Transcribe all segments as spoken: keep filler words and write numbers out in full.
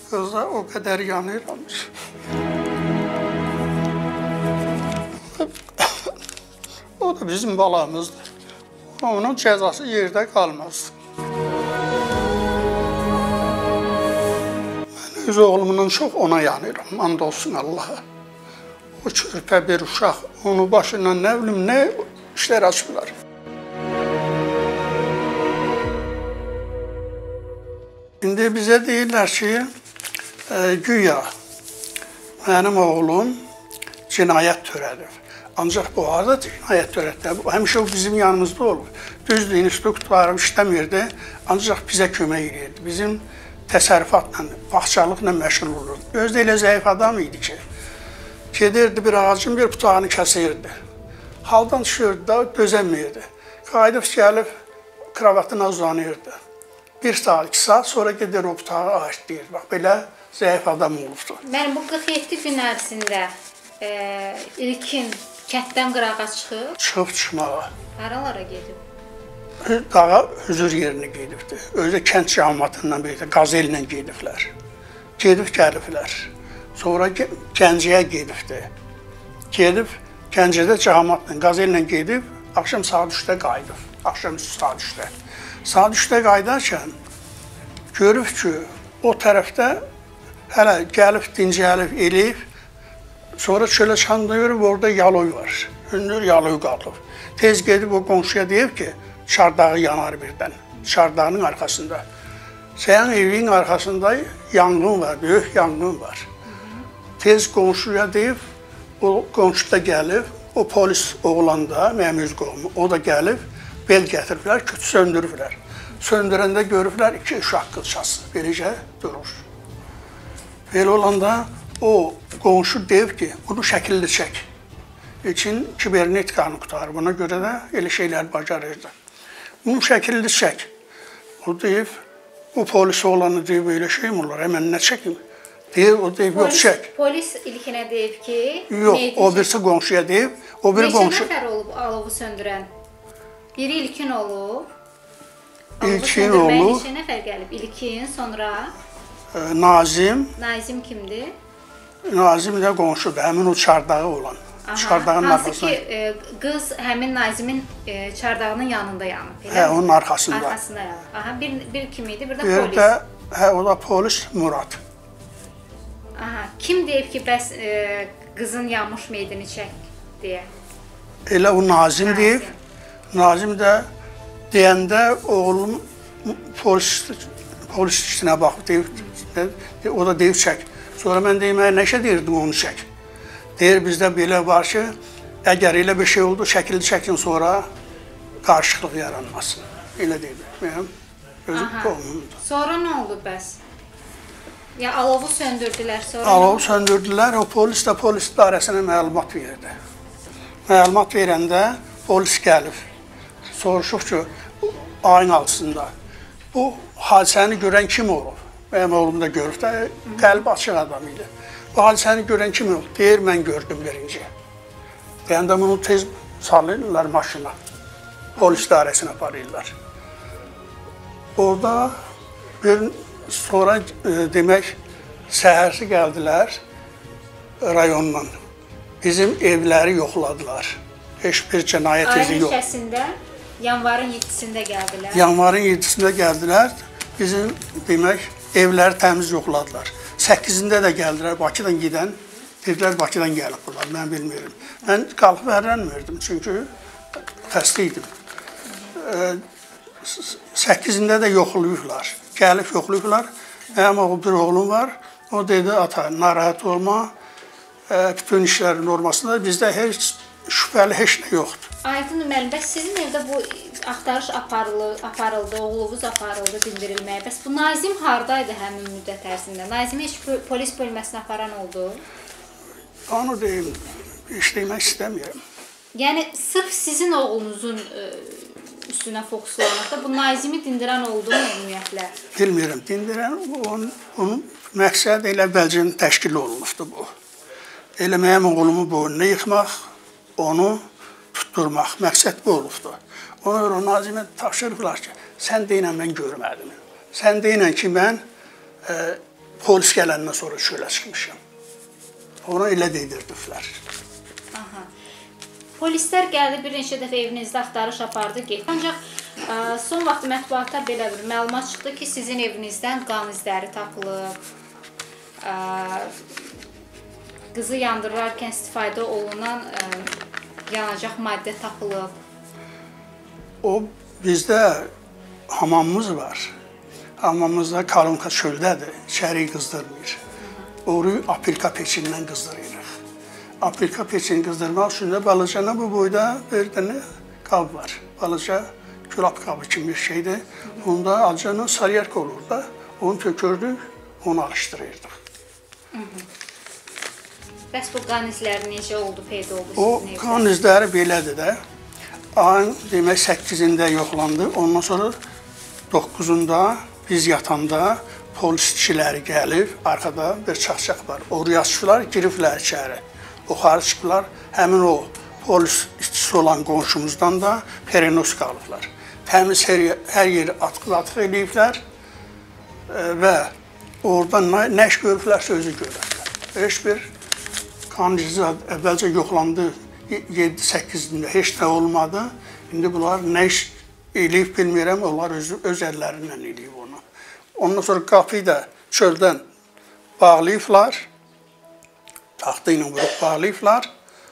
Qıza o qədər yanıram ki. O da bizim balamızdır. Onun cəzası yerdə qalmaz. Mən öz oğlumundan çox ona yanıram, and olsun Allaha. O körpə bir uşaq, onun başından nə bilim, nə işlər açıblar. İndi bizə deyirlər ki, e, güya mənim oğlum cinayət törədib. Ancaq bu arada cinayət törətdə, həmişə o bizim yanımızda olur. Düzdür, institutlarım işləmirdi, ancaq bizə kömək edirdi. Bizim təsərrüfatla, bağçalıqla məşğul olurdu. Özdə elə zəif adam idi ki, gedirdi bir ağacın bir butağını kəsirdi. Haldan düşürdü da, dözəmirdi. Qayıdıb gəlib, kravatına uzanırdı. Bir saat, iki saat sonra gedir o butağı ağaçlayır. Bax, belə zəif adam olubdu. Mənim bu qırx yeddi gün ərzində e, ilkin kətdən qırağa çıxıb? Çıxıb çıxmağa. Haralara gedib? Dağa hüzur yerini gedibdi. Özü kənd cəmiyyətindən birlikdə qazellə gediblər. Gedib gəliblər. Sonra Gəncəyə gedibdi. Gedib Gəncədə cəmiyyətlə, qazellə gedib, axşam saat üçdə qayıdıb. Axşam saat üçdə. Saat üçdə qayıdarkən görüb ki, o tərəfdə hələ gəlib, dincəlib, eləyib, sonra çölə çandırıb, orada yaloy var. Hündür yaloy qalıb. Tez gedib o qonşuya deyib ki, çardağı yanar birdən, çardağının arxasında. Sənin evinin arxasında yanğın var, böyük yanğın var. Tez qonşuya deyib, o qonşu da gəlib, o polis oğlan da, mənim öz qohumu, o da gəlib, bel gətiriblər, küt söndürüblər. Söndürəndə görüblər, iki uşaq qılçası, beləcə durur. Belə olanda o qonşu deyib ki, bunu şəkilli çək. İçin kibernetikanı qutarır, buna görə də elə şeylər bacarırdı. Bunu şəkilli çək. O deyib, bu polis oğlanı deyib, elə şey mi olur, həmən nə çəkim? Deyib, o deyib, yox, çək. Polis ilkinə deyib ki... Yox, o birisi qonşuya deyib, o bir qonşu... Neçə nəfər olub alovu söndürən? Biri ilkin olub. İlkin olub. Neçə nəfər gəlib? İlkin, sonra... Nazim. Nazim kimdir? Nazim də qonşudur, həmin o çardağı olan. Çardağın hansı ki, e, qız həmin Nazimin e, çardağının yanında yanıb. Hə, onun arxasında. Arxasında yanıb. Aha, bir, bir kim idi? Bir də bir polis. Də, hə, o da polis Murad. Aha, kim deyib ki, bəs e, qızın yanmış meydini çək deyə? Elə o Nazim, Nazim deyib. Nazim də deyəndə oğlum polis, polis işinə baxıb deyib, o da deyib çək. Sonra mən deyiməyə nə işə deyirdim onu çək. Deyir, bizdə belə var ki, əgər elə bir şey oldu, şəkilli çəkin, sonra qarşılıq yaranmasın. Elə deyir, mənim özüm qohumumdur. Sonra nə oldu bəs? Ya alovu söndürdülər, sonra... Alovu söndürdülər, o polis də polis idarəsinə məlumat verdi. Məlumat verəndə polis gəlib, soruşub ki, ayın altında bu hadisəni görən kim olub? Mənim oğlum da görüb də, qəlbi açıq adam idi. Bu hadisəni görən kim olub? Deyir, mən gördüm birinci. Deyəndə bunu tez salırlar maşına, polis idarəsinə aparırlar. Orada bir sonra e, demək, səhərsi gəldilər rayondan. Bizim evləri yoxladılar. Heç bir cinayət izi yox. Ayın neçəsində, yanvarın yeddisində gəldilər. Yanvarın yeddisində gəldilər. Bizim demək, evləri təmiz yoxladılar. səkkizində də gəldilər Bakıdan gedən. Dedilər, Bakıdan gəlib bunlar, mən bilmiyorum. Mən qalxıb ərlənmirdim, çünki xəstə idim. səkkizində də yoxlayıblar, gəlib yoxlayıblar. Mənim oğul bir oğlum var, o dedi, ata, narahat olma, bütün işlərin olmasında bizdə heç şübhəli heç nə yoxdur. Aydın müəllim, bəs sizin evdə bu axtarış aparıldı, oğlunuz aparıldı dindirilməyə. Bəs bu Nazim hardaydı həmin müddət ərzində? Nazimi heç polis bölməsinə aparan oldu? Onu deyim, işləmək istəmirəm. Yəni, sırf sizin oğlunuzun üstünə fokuslanmaqda bu Nazimi dindirən oldu mu ümumiyyətlə? Bilmirəm, dindirən onun, onun məqsəd elə bəlcə təşkil olunmuşdu bu. Elə mənim oğlumu boynuna yıxmaq, onu tutturmaq, məqsəd bu olubdur. Ona görə o Nazimə tapşırıblar ki, sən deyinən mən görmədim. Sən deyinən ki, mən e, polis gələndən sonra çölə çıxmışam. Ona elə deydirdilər. Aha. Polislər gəldi, bir neçə dəfə evinizdə axtarış apardı, getdi. Ancaq ə, son vaxt mətbuatda belə bir məlumat çıxdı ki, sizin evinizdən qan izləri tapılıb. Ə, qızı yandırarkən istifadə olunan ə, yanacaq maddə tapılıb. O, bizdə hamamımız var. Hamamımızda Kalonka çöldədir, içəriyi qızdırmır. Oruyu apilka peçindən qızdırırıq. Apilka peçini qızdırmaq üçün də balacana bu boyda bir dənə qab var. Balaca külap qabı kimi bir şeydir. Onda acana saryarka olur da, onu tökürdük, onu alışdırırdıq. Bəs bu qan izləri necə oldu, peyda oldu? O qan izləri belədir də. Ayın demək səkkizində yoxlandı. Ondan sonra doqquzunda biz yatanda polis kişiləri gəlib, arxada bir çaxçaq var. Oraya giriblər içəri. Yuxarı çıxıblar, həmin o polis işçisi olan qonşumuzdan da perenoska alıblar. Təmiz hər, hər yeri atqı-atıq eləyiblər və oradan nə iş görüblərsə özü görürlər. Heç bir qan izi əvvəlcə yoxlandı, yeddi səkkizində heç nə olmadı. İndi bunlar nə iş eləyib bilmirəm, onlar öz, öz əllərindən eləyib onu. Ondan sonra qapıyı da çöldən bağlayıblar. Taxtı ilə vurub bağlayıblar.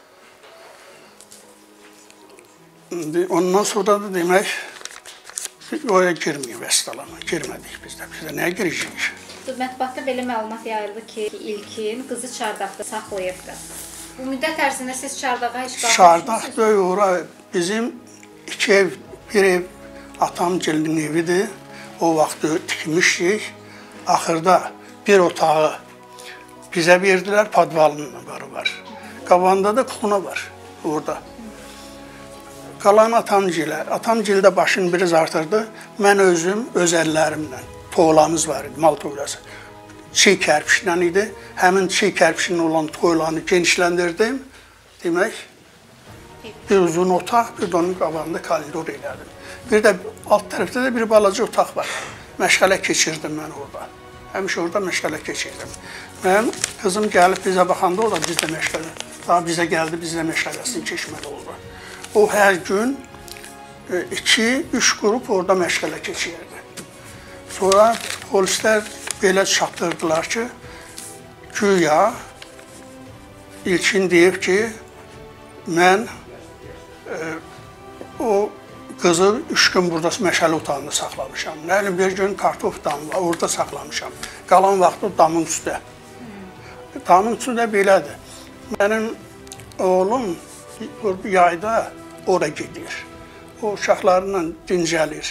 Ondan sonra da demək, oraya girməyib əstalana, girmədik biz də. Biz də nəyə girəcəyik? Mətbuatda belə məlumat yayıldı ki, İlkin qızı çardaqda saxlayıbdı. Bu müddət ərzində siz çardağa heç qalmışsınız? Çardaqda ora bizim iki ev, bir ev atamgilin evidir. O vaxt tikmişdik. Axırda bir otağı bizə verdilər, padvalının barı var. Qabağında da kukuna var orada. Qalan atamgilə, atamgil də başını biraz artırdı. Mən özüm öz əllərimlə, toğlamız var idi, mal toğlası. Çiğ kərpişlə idi. Həmin çiğ kərpişin olan toğlanı genişləndirdim. Demək, bir uzun otaq, bir də onun qabağında koridor elədim. Bir də alt tərəfdə də bir balaca otaq var. Məşğələ keçirdim mən orada. Həmişə orada məşğələ keçirdim. Mənim qızım gəlib bizə baxanda o da bizdə məşğələ. Daha bizə gəldi, bizdə məşğələsini keçməli oldu. O hər gün iki üç qrup orada məşğələ keçirdi. Sonra polislər belə çatdırdılar ki, güya İlkin deyib ki, mən e, o qızı üç gün burada məşələ otağında saxlamışam. Nə bilim, bir gün kartof damı var, orada saxlamışam. Qalan vaxt o damın üstə. Damın üstündə belədir. Mənim oğlum yayda ora gedir. O uşaqlarla dincəlir.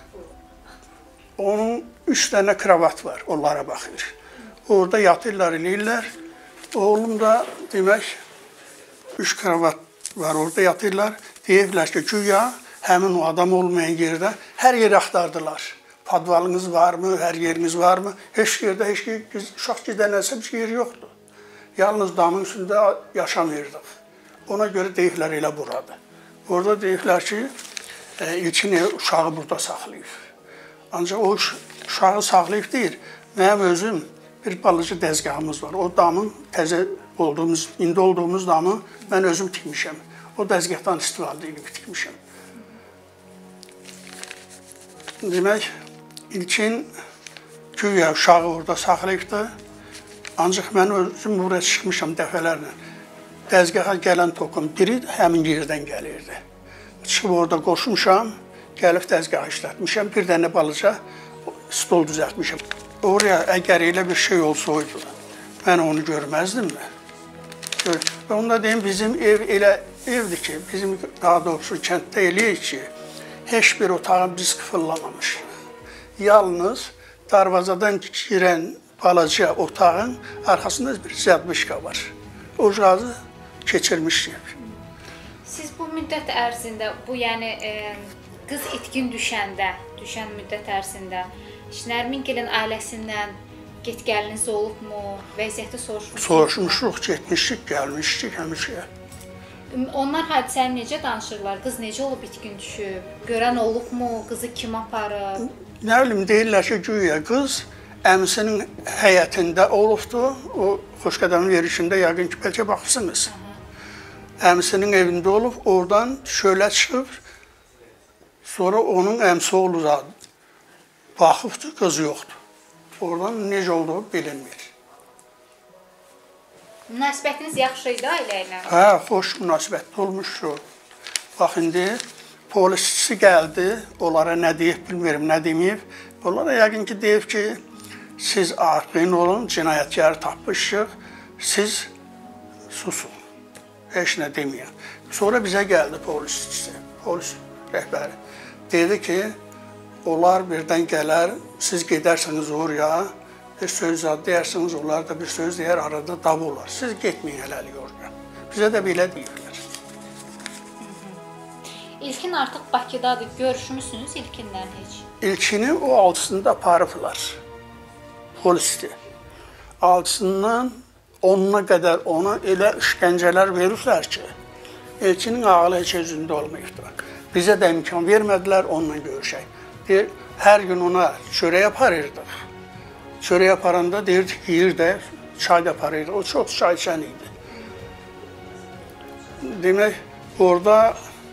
Onun üç dənə kravat var, onlara baxır. Orada yatırlar, eləyirlər. Oğlum da demək, üç kravat var, orada yatırlar. Deyirlər ki, güya həmin o adam olmayan yerdə hər yeri axtardılar. Padvalınız varmı, hər yeriniz varmı? Heç yerdə, heç yer, uşaq gedənəsə bir yer yoxdur. Yalnız damın üstündə yaşamıyordıq. Ona görə deyirlər elə buradır. Orada deyirlər ki, e, İlkin uşağı burada saxlayıb. Ancaq o uşağı saxlayıb deyir, mənim özüm bir balaca dəzgahımız var. O damın təzə olduğumuz, indi olduğumuz damı mən özüm tikmişəm. O dəzgahdan istifadə edib tikmişəm. Demək, İlkin güya uşağı orada saxlayıbdı. Ancaq mən özüm buraya çıxmışam dəfələrlə. Dəzgaha gələn tokum biri həmin yerdən gəlirdi. Çıxıb orada qoşmuşam, gəlib dəzgahı işlətmişəm. Bir dənə balaca stol düzəltmişəm. Oraya əgər elə bir şey olsaydı, mən onu görməzdim mi? Və onu da deyim, bizim ev elə evdir ki, bizim daha doğrusu kənddə eləyik ki, heç bir otağı biz qıfıllamamışıq. Yalnız darvazadan girən balaca otağın arxasında bir zadmışka var. O cihazı keçirmişdik. Siz bu müddət ərzində, bu yəni e, qız itkin düşəndə, düşən müddət ərzində Nərmingilin ailəsindən get-gəliniz olubmu? Vəziyyəti soruşmuşsunuz? Soruşmuşuq, getmişdik, gəlmişdik həmişə. Onlar hadisəni necə danışırlar? Qız necə olub itkin düşüb? Görən olubmu? Qızı kim aparıb? Nə bilim, deyirlər ki, güya qız əmisinin həyətində olubdu. O Xoşqədəmin verişində yəqin ki, bəlkə baxırsınız. Əmisinin evində olub, oradan şölə çıxıb, sonra onun əmsi oğlu baxıbdır, qızı yoxdur. Oradan necə olduğu bilinmir. Münasibətiniz yaxşı idi ailə ilə? Hə, xoş münasibətli olmuşdu. Bax, indi polisçisi gəldi, onlara nə deyib bilmiyorum, nə deməyib. Onlara yəqin ki, deyib ki, siz arxayın olun, cinayətkarı tapmışıq, siz susun, heç nə deməyən. Sonra bizə gəldi polisçisi, polis rəhbəri. Dedi ki, onlar birdən gələr, siz gedərsiniz oraya, bir söz deyərsiniz, onlar da bir söz deyər, arada dava olar. Siz getməyin hələlik oraya. Bizə də belə deyirlər. İlkin artıq Bakıdadır, görüşmüsünüz İlkindən heç? İlkini o altısında aparıblar, polisdir. Altısından onuna qədər ona elə işgəncələr verirlər ki, İlkinin ağlı heç özündə olmayıbdır. Bizə də imkan vermədilər, onunla görüşək. Deyir, hər gün ona çörək aparırdıq. Çörək aparanda deyirdik, yiyir də, çay da aparırdı. O çox çay içən idi. Demək, orada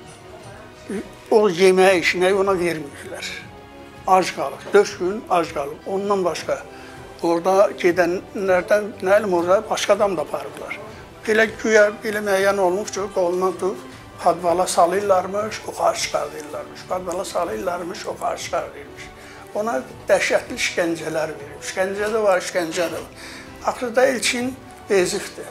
o yeməyə, işməyi ona verməyirlər. Ac qalıb, dörd gün ac qalıb. Ondan başqa, orada gedənlərdən, nə elim, orada başqa adam da aparırlar. Belə güya, belə müəyyən olmuş ki, qolundan tutub, padvala salırlarmış, oxarı çıxardırlarmış. Padvala salırlarmış, oxarı çıxardırmış. Ona dəhşətli işgəncələr verir. İşgəncə də var, işgəncə də var. Axırda İlkin bezibdir.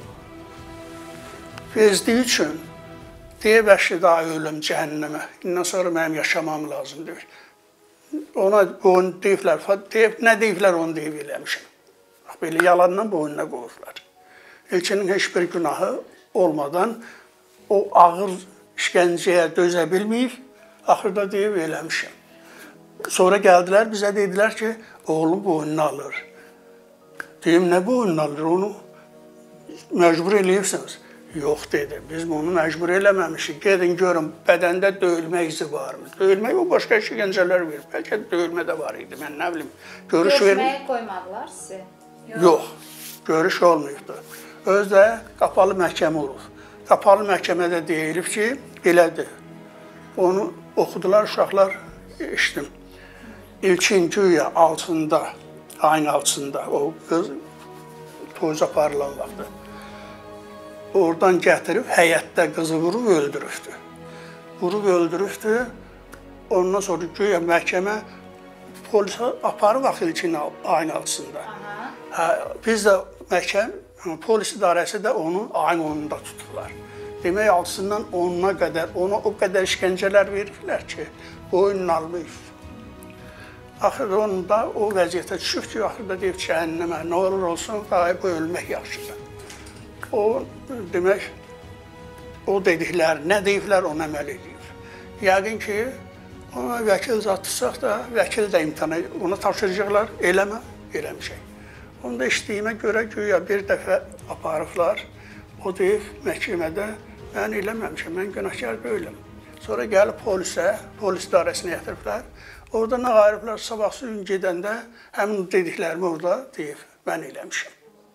Bezdiyi üçün deyib, əşli daha ölüm cəhənnəmə. İndən sonra mənim yaşamam lazımdır. Ona boyun deyiblər, deyib, nə deyiblər onu deyib eləmişəm. Belə yalandan boynuna qoyurlar. İlkinin heç bir günahı olmadan o ağır işgəncəyə dözə bilməyib, axırda deyib eləmişəm. Sonra gəldilər, bizə dedilər ki, oğlum boynunu alır. Deyim, nə boynunu alır onu? Məcbur eləyirsiniz. Yox, dedi, biz onu məcbur eləməmişik. Gedin, görün, bədəndə döyülmə izi varmı? Döyülmək o başqa işgəncələr verir. Bəlkə döyülmə də var idi, mən nə bilim. Görüşməyə qoymadılar sizi? Yox, görüş olmayıbdır. Özdə qapalı məhkəmə olub. Qapalı məhkəmədə deyilib ki, belədir. Onu oxudular, uşaqlar işdim. İlkin güya altında, ayın altında, o qız toz aparılan vaxtı. Oradan gətirib, həyətdə qızı vurub öldürübdü. Vurub öldürübdü. Ondan sonra güya məhkəmə polisə aparıb axı İlkin ayın altında. Hə, biz də məhkəm, polis idarəsi də onu ayın onunda tutublar. Demək, altısından onuna qədər, ona o qədər işgəncələr verirlər ki, boynunu almayıb. Axırda onun da o vəziyyətə düşüb ki, axırda deyib cəhənnəmə, nə olur olsun, qayıb ölmək yaxşıdır. O, demək, o dedikləri, nə deyiblər, ona əməl edib. Yəqin ki, ona vəkil zatırsaq da, vəkil də imtihana, ona tapşıracaqlar, eləmə, eləmişək. Onda işliyimə görə güya bir dəfə aparıblar, o deyib məhkəmədə, mən eləməmişəm, mən günahkar böyləm. Sonra gəlib polisə, polis idarəsinə gətiriblər, orada nə qayırıblar, sabahsı gün gedəndə həmin dediklərimi orada deyib, mən eləmişəm.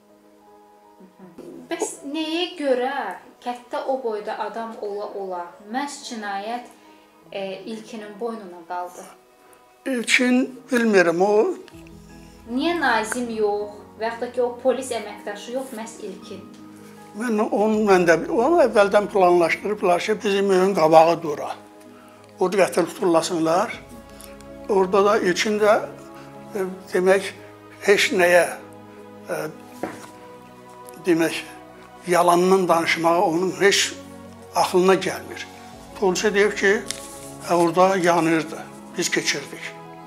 Bəs nəyə görə kətdə o boyda adam ola-ola məhz cinayət e, İlkinin boynuna qaldı? İlkin, bilmirəm, o... Niyə Nazim yox, və yaxud da ki, o polis əməkdaşı yox, məhz İlkin? Mən onu, mən də, onu əvvəldən planlaşdırıblar ki, bizim evin qabağı dura. Orada gətirib tullasınlar. Orada da İlkin də, e, demək, heç nəyə, e, demək, yalandan danışmağa onun heç axılına gəlmir. Polisə deyib ki, orada yanırdı, biz keçirdik.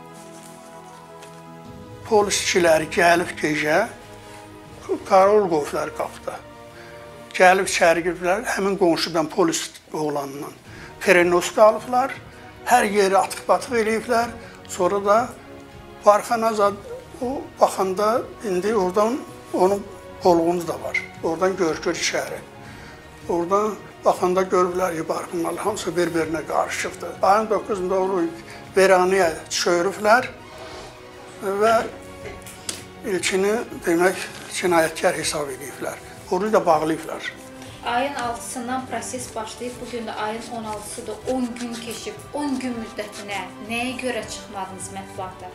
Polisçiləri gəlib gecə, qarol qoyublar qapıda. Gəlib içəri giriblər, həmin qonşudan polis oğlanından perenoska alıblar, hər yeri atıq-batıq eləyiblər. Sonra da Barxanazad o baxanda indi oradan onun qolğunu da var. Oradan görükür içəri. Oradan baxanda görürlər ki, Barxanlar hamısı bir-birinə qarışıqdır. Ayın doqquzunda onu veranəyə çörüblər və İlkini demək cinayətkar hesab ediblər. Onu da bağlayıblar. Ayın altısından proses başlayıb, bugün də ayın on altısıdır, on gün keçib, on gün müddətinə nəyə görə çıxmadınız mətbuata?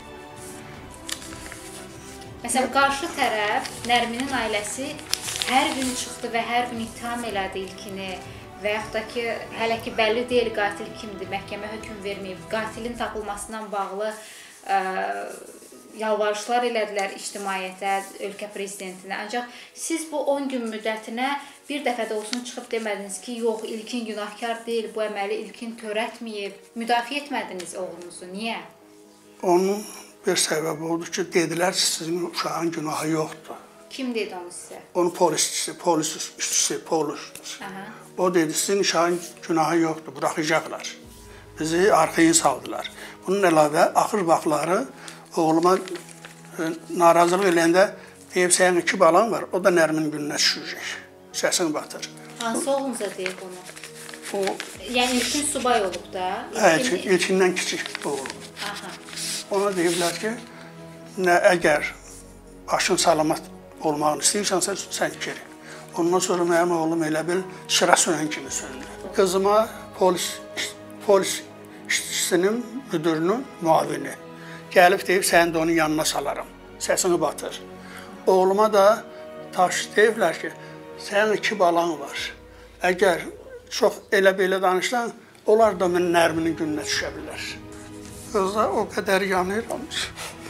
Məsələn, qarşı tərəf, Nərminin ailəsi hər gün çıxdı və hər gün ittiham elədi ilkini və yaxud da ki, hələ ki bəlli deyil qatil kimdir, məhkəmə hökm verməyib, qatilin tapılmasından bağlı ə, yalvarışlar elədilər ictimaiyyətə, ölkə prezidentinə. Ancaq siz bu on gün müddətinə bir dəfə də olsun çıxıb demədiniz ki, yox, İlkin günahkar deyil, bu əməli İlkin törətməyib, müdafiə etmədiniz oğlunuzu. Niyə? Onun bir səbəbi oldu ki, dedilər ki, sizin uşağın günahı yoxdur. Kim dedi onu sizə? Onun polisçisi, polis işçisi, polis. Aha. O dedi, sizin uşağın günahı yoxdur, buraxacaqlar. Bizi arxayın saldılar. Bunun əlavə, axır vaxtları oğluma e, narazılıq eləyəndə deyib, sənin iki balan var, o da Nərmin gününə düşəcək. Səsini batır. Hansı oğlunuza deyib onu? O, yəni İlkin subay olub da? Hə, İlkin... ilkindən kiçik oğlum. Aha. Ona deyiblər ki, nə əgər başın salamat olmağını istəyirsansə, sən geri. Ondan sonra mənim oğlum elə bil şıra sönən kimi söndü. Qızıma polis, polis işçisinin, müdürünün müavini gəlib deyib, səni də onun yanına salaram. Səsini batır. Oğluma da taş deyiblər ki, sənin iki balan var. Əgər çox elə-belə danışsan, onlar da mən Nərminin gününə düşə bilər. Qızda o qədər yanıram ki.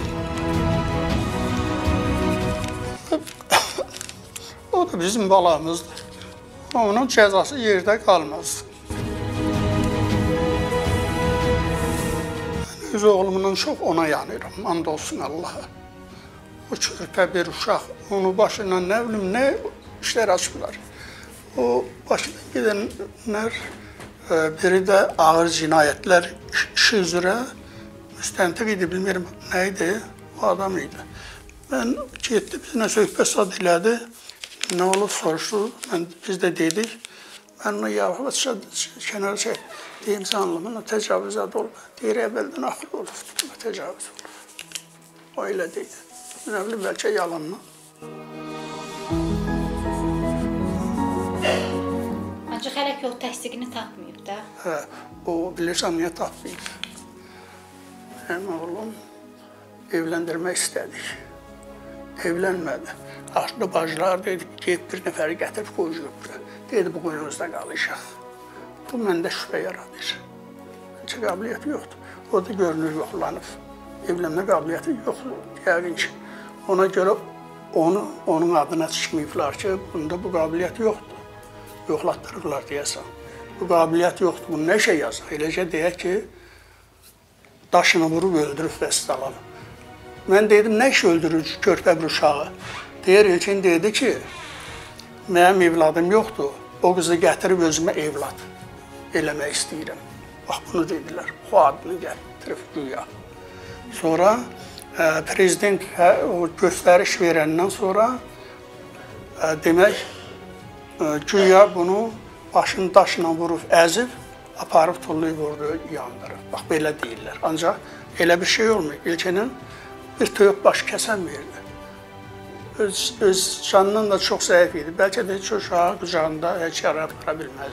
O da bizim balamızdır. Onun cəzası yerdə qalmaz. Mən öz oğlumundan çox ona yanıram, and olsun Allaha. O körpə bir uşaq, onu başından nə bilim, nə işlər açıblar. O başından gedənlər, biri də ağır cinayətlər işi üzrə müstəntiq idi, bilmirəm nə idi, o adam idi. Mən getdi, bizimlə söhbət sad elədi, nə olub soruşdu, mən, biz də dedik. Mən ona yavaş kənara çək, deyim sən anlamına təcavüzat olub. Deyir, əvvəldən axır olub, təcavüz olub. O elə deyir. Nə bilim, bəlkə yalanla. Ancaq hələ ki o təsdiqini tapmayıb da. Hə, o bilirsən niyə tapmayıb. Mənim oğlum evləndirmək istədik. Evlənmədi. Aşlı bacılar dedi ki, get bir nəfəri gətirib qoyucuq. Dedi, bu qoyunuzda qalışaq. Bu məndə şübhə yaradır. Heç qabiliyyəti yoxdur. O da görünür yoxlanıb. Evlənmə qabiliyyəti yoxdur. Yəqin ki, ona görə onu, onun adına çıxmayıblar ki, bunda bu qabiliyyət yoxdur. Yoxlatdırırlar deyəsən. Bu qabiliyyət yoxdur, bunu nə şey yazıq? Eləcə deyək ki, daşını vurub öldürüb vəssalam. Mən dedim, nə iş öldürür körpə bir uşağı? Deyir, İlkin dedi ki, mənim evladım yoxdur, o qızı gətirib özümə evlad eləmək istəyirəm. Bax, bunu dedilər, o adını gətirib güya. Sonra prezident o göstəriş verəndən sonra demək, güya bunu başını daşla vurub, əzib, aparıb tullayıb orada yandırıb. Bax, belə deyirlər. Ancaq elə bir şey olmuyor. İlkinin bir toyuq başı kəsən verdi. Öz, öz canından da çox zəif idi. Bəlkə də heç uşağı qucağında heç yara apara bilməzdi.